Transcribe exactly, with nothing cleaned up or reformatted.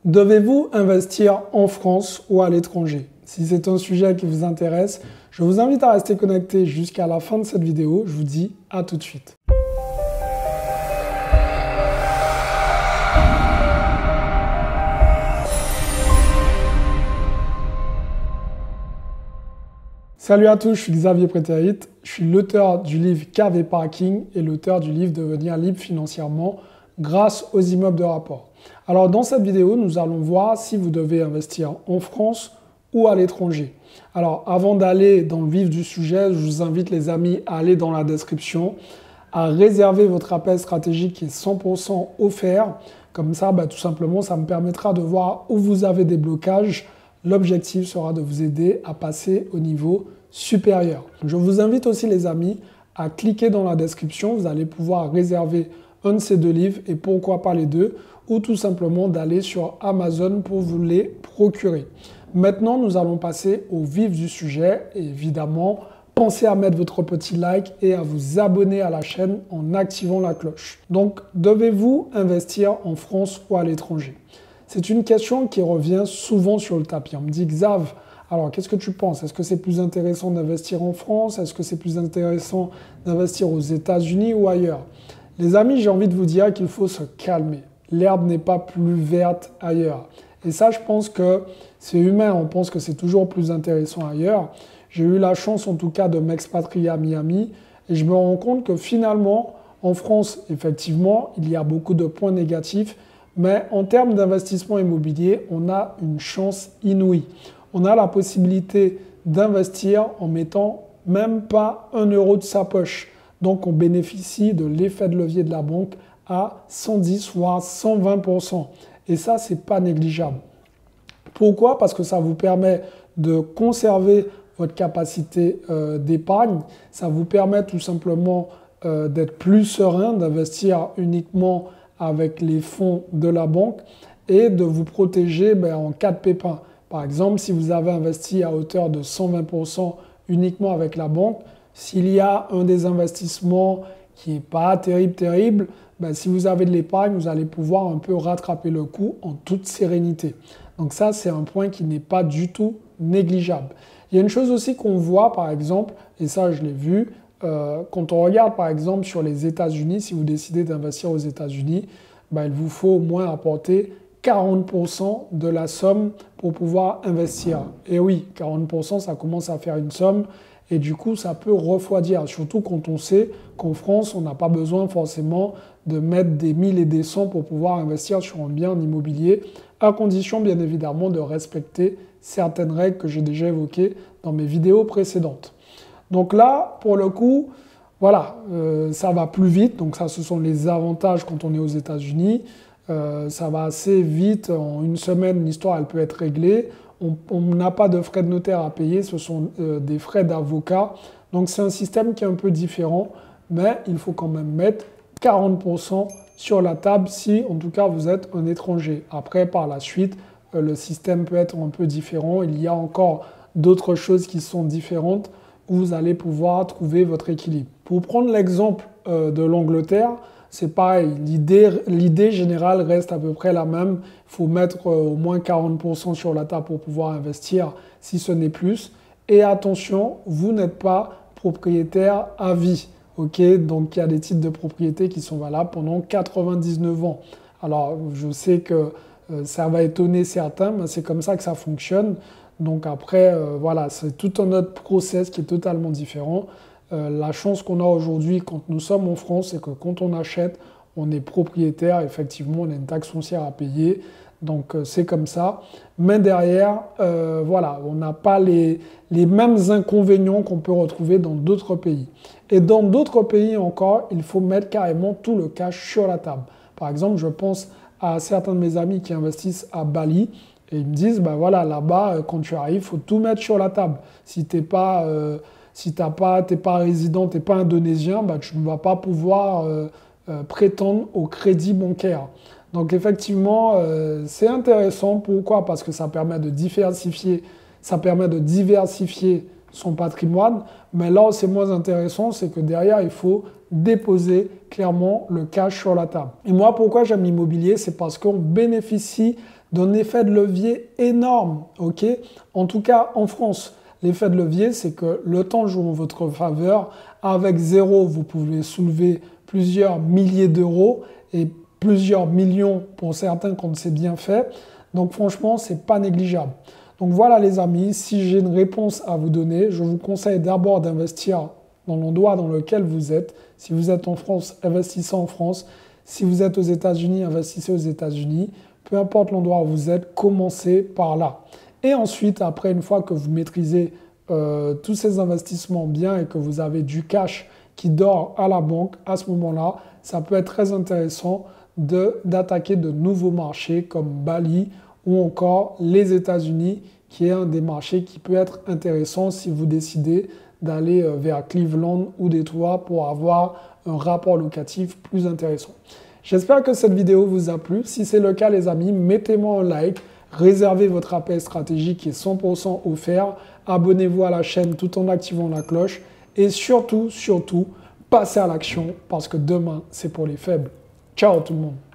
Devez-vous investir en France ou à l'étranger? Si c'est un sujet qui vous intéresse, je vous invite à rester connecté jusqu'à la fin de cette vidéo. Je vous dis à tout de suite. Salut à tous, je suis Xavier Prétérit. Je suis l'auteur du livre K V Parking et l'auteur du livre Devenir libre financièrement grâce aux immeubles de rapport. Alors dans cette vidéo, nous allons voir si vous devez investir en France ou à l'étranger. Alors avant d'aller dans le vif du sujet, je vous invite les amis à aller dans la description, à réserver votre appel stratégique qui est cent pour cent offert. Comme ça, bah, tout simplement, ça me permettra de voir où vous avez des blocages. L'objectif sera de vous aider à passer au niveau supérieur. Je vous invite aussi les amis à cliquer dans la description. Vous allez pouvoir réserver un de ces deux livres et pourquoi pas les deux, ou tout simplement d'aller sur Amazon pour vous les procurer. Maintenant, nous allons passer au vif du sujet. Et évidemment, pensez à mettre votre petit like et à vous abonner à la chaîne en activant la cloche. Donc, devez-vous investir en France ou à l'étranger? C'est une question qui revient souvent sur le tapis. On me dit, Xav, alors qu'est-ce que tu penses? Est-ce que c'est plus intéressant d'investir en France? Est-ce que c'est plus intéressant d'investir aux États-Unis ou ailleurs? Les amis, j'ai envie de vous dire qu'il faut se calmer. L'herbe n'est pas plus verte ailleurs. Et ça, je pense que c'est humain. On pense que c'est toujours plus intéressant ailleurs. J'ai eu la chance, en tout cas, de m'expatrier à Miami. Et je me rends compte que finalement, en France, effectivement, il y a beaucoup de points négatifs. Mais en termes d'investissement immobilier, on a une chance inouïe. On a la possibilité d'investir en mettant même pas un euro de sa poche. Donc, on bénéficie de l'effet de levier de la banque à cent dix voire cent vingt pour cent. Et ça, ce n'est pas négligeable. Pourquoi? Parce que ça vous permet de conserver votre capacité euh, d'épargne. Ça vous permet tout simplement euh, d'être plus serein, d'investir uniquement avec les fonds de la banque et de vous protéger ben, en cas de pépin. Par exemple, si vous avez investi à hauteur de cent vingt pour cent uniquement avec la banque, s'il y a un des investissements qui n'est pas terrible, terrible, ben, si vous avez de l'épargne, vous allez pouvoir un peu rattraper le coup en toute sérénité. Donc ça, c'est un point qui n'est pas du tout négligeable. Il y a une chose aussi qu'on voit, par exemple, et ça, je l'ai vu, euh, quand on regarde, par exemple, sur les États-Unis, si vous décidez d'investir aux États-Unis, ben, il vous faut au moins apporter quarante pour cent de la somme pour pouvoir investir. Et oui, quarante pour cent, ça commence à faire une somme. Et du coup, ça peut refroidir, surtout quand on sait qu'en France, on n'a pas besoin forcément de mettre des mille et des cents pour pouvoir investir sur un bien en immobilier, à condition bien évidemment de respecter certaines règles que j'ai déjà évoquées dans mes vidéos précédentes. Donc là, pour le coup, voilà, euh, ça va plus vite. Donc ça, ce sont les avantages quand on est aux États-Unis. Euh, ça va assez vite. En une semaine, l'histoire, elle peut être réglée. On n'a pas de frais de notaire à payer, ce sont euh, des frais d'avocat. Donc c'est un système qui est un peu différent, mais il faut quand même mettre quarante pour cent sur la table si en tout cas vous êtes un étranger. Après, par la suite, euh, le système peut être un peu différent. Il y a encore d'autres choses qui sont différentes où vous allez pouvoir trouver votre équilibre. Pour prendre l'exemple euh, de l'Angleterre, c'est pareil, l'idée générale reste à peu près la même. Il faut mettre euh, au moins quarante pour cent sur la table pour pouvoir investir, si ce n'est plus. Et attention, vous n'êtes pas propriétaire à vie. Okay, donc il y a des titres de propriété qui sont valables pendant quatre-vingt-dix-neuf ans. Alors je sais que euh, ça va étonner certains, mais c'est comme ça que ça fonctionne. Donc après, euh, voilà, c'est tout un autre process qui est totalement différent. Euh, la chance qu'on a aujourd'hui quand nous sommes en France, c'est que quand on achète, on est propriétaire, effectivement, on a une taxe foncière à payer. Donc euh, c'est comme ça. Mais derrière, euh, voilà, on n'a pas les, les mêmes inconvénients qu'on peut retrouver dans d'autres pays. Et dans d'autres pays encore, il faut mettre carrément tout le cash sur la table. Par exemple, je pense à certains de mes amis qui investissent à Bali. Et ils me disent, ben voilà, là-bas, quand tu arrives, il faut tout mettre sur la table. Si tu n'es pas... Euh, Si tu n'es pas, pas résident, tu n'es pas indonésien, bah, tu ne vas pas pouvoir euh, euh, prétendre au crédit bancaire. Donc effectivement, euh, c'est intéressant. Pourquoi? Parce que ça permet de diversifier, ça permet de diversifier son patrimoine. Mais là où c'est moins intéressant, c'est que derrière, il faut déposer clairement le cash sur la table. Et moi, pourquoi j'aime l'immobilier? C'est parce qu'on bénéficie d'un effet de levier énorme, ok? En tout cas, en France, l'effet de levier, c'est que le temps joue en votre faveur. Avec zéro, vous pouvez soulever plusieurs milliers d'euros et plusieurs millions pour certains quand c'est bien fait. Donc franchement, ce n'est pas négligeable. Donc voilà les amis, si j'ai une réponse à vous donner, je vous conseille d'abord d'investir dans l'endroit dans lequel vous êtes. Si vous êtes en France, investissez en France. Si vous êtes aux États-Unis, investissez aux États-Unis. Peu importe l'endroit où vous êtes, commencez par là. Et ensuite, après, une fois que vous maîtrisez euh, tous ces investissements bien et que vous avez du cash qui dort à la banque, à ce moment-là, ça peut être très intéressant d'attaquer de, de nouveaux marchés comme Bali ou encore les États-Unis, qui est un des marchés qui peut être intéressant si vous décidez d'aller vers Cleveland ou Détroit pour avoir un rapport locatif plus intéressant. J'espère que cette vidéo vous a plu. Si c'est le cas, les amis, mettez-moi un like, réservez votre appel stratégique qui est cent pour cent offert, abonnez-vous à la chaîne tout en activant la cloche et surtout, surtout, passez à l'action parce que demain, c'est pour les faibles. Ciao tout le monde!